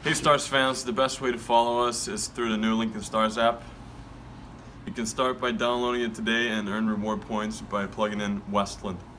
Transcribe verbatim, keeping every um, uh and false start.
Hey Stars fans, the best way to follow us is through the new Lincoln Stars app. You can start by downloading it today and earn reward points by plugging in Westlund.